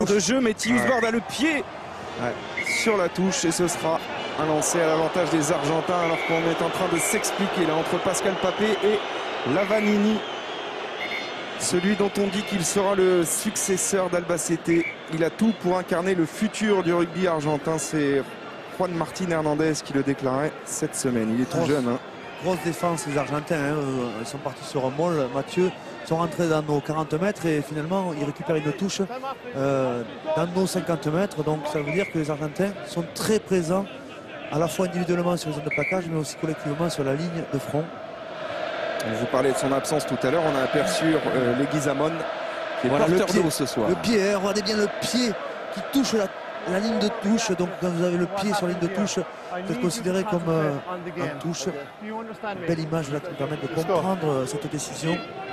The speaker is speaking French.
de jeu, mais Tius Bord a le pied sur la touche et ce sera un lancer à l'avantage des Argentins alors qu'on est en train de s'expliquer là entre Pascal Papé et Lavanini. Celui dont on dit qu'il sera le successeur d'Albacete. Il a tout pour incarner le futur du rugby argentin. C'est Juan Martín Hernández qui le déclarait cette semaine. Il est tout jeune. Hein. Grosse défense les Argentins. Ils sont partis sur un molle. Mathieu sont rentrés dans nos 40 mètres et finalement ils récupèrent une touche dans nos 50 mètres. Donc ça veut dire que les Argentins sont très présents à la fois individuellement sur les zones de plaquage mais aussi collectivement sur la ligne de front. Je vous parlais de son absence tout à l'heure. On a aperçu Leguizamón qui est porteur d'eau ce soir. Le pied, regardez bien le pied qui touche la ligne de touche. Donc quand vous avez le pied sur la ligne de touche, vous êtes considéré comme en touche. Une belle image là qui nous permet de comprendre cette décision.